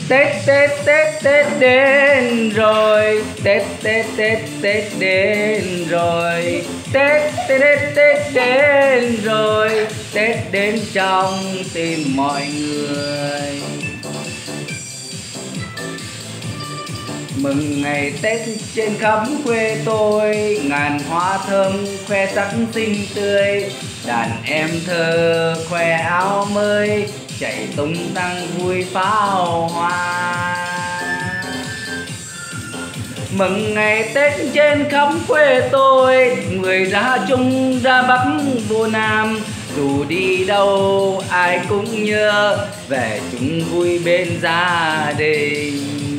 Tết Tết Tết Tết đến rồi, Tết Tết Tết Tết đến rồi, Tết Tết Tết Tết đến rồi, Tết đến trong tim mọi người. Mừng ngày Tết trên khắp quê tôi, ngàn hoa thơm khoe sắc xinh tươi, đàn em thơ khoe áo mới, chạy tung tăng vui pháo hoa. Mừng ngày Tết trên khắp quê tôi, người ra Trung ra Bắc vô Nam, dù đi đâu ai cũng nhớ về chung vui bên gia đình.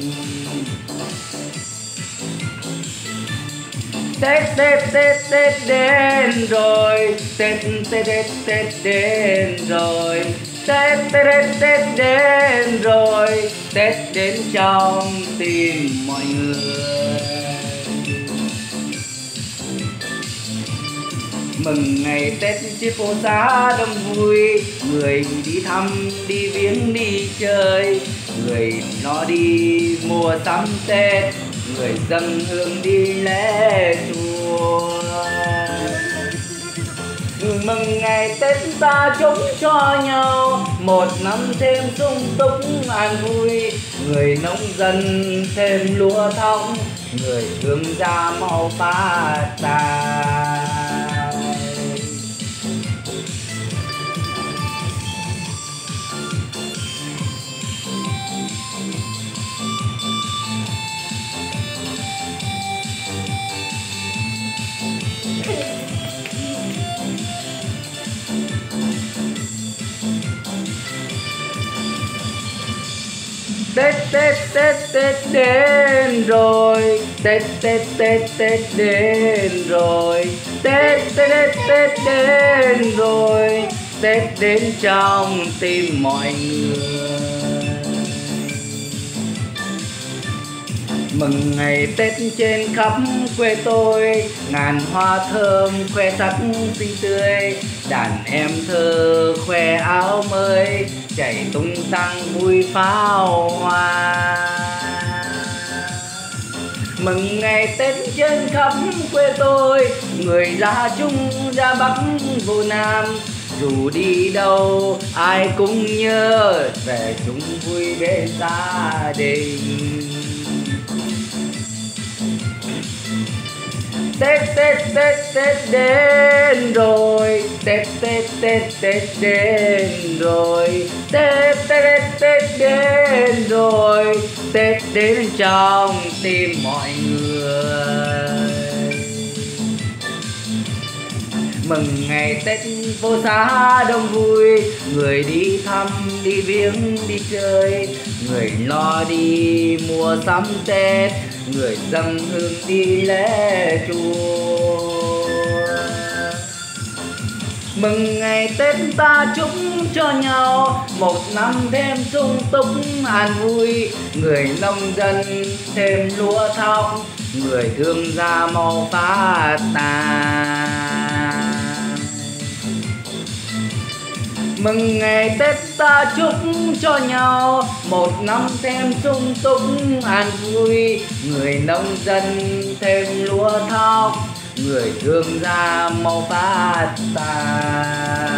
Tết Tết Tết Tết đến rồi, Tết Tết Tết Tết đến rồi, Tết Tết Tết Tết đến rồi, Tết đến trong tim mọi người. Mừng ngày Tết trên phố xá đông vui, người đi thăm đi viếng đi chơi, người nó đi mua sắm Tết, người dâng hương đi lễ chùa. Mừng ngày Tết ta chúc cho nhau một năm thêm sung túc an vui, người nông dân thêm lúa thóc, người thương gia mau phát tài. Tết Tết Tết Tết đến rồi, Tết Tết Tết Tết đến rồi, Tết Tết Tết Tết đến rồi, Tết đến trong tim mọi người. Mừng ngày Tết trên khắp quê tôi, ngàn hoa thơm khoe sắc xinh tươi, đàn em thơ khoe áo mới, chạy tung tăng vui pháo hoa. Mừng ngày Tết trên khắp quê tôi, người ra Trung ra Bắc vô Nam, dù đi đâu ai cũng nhớ về chung vui bên gia đình. Tết Tết Tết Tết đến rồi, Tết Tết Tết Tết đến rồi, Tết Tết Tết đến rồi, Tết đến trong tim mọi người. Mừng ngày Tết phố xá đông vui, người đi thăm đi viếng đi chơi, người lo đi mua sắm Tết, người dâng hương đi lễ chùa. Mừng ngày Tết ta chúc cho nhau một năm thêm sung túc an vui, người nông dân thêm lúa thóc, người thương gia mau phát tài. Mừng ngày Tết ta chúc cho nhau một năm thêm sung túc an vui, người nông dân thêm lúa thóc, người thương gia mau phát tài.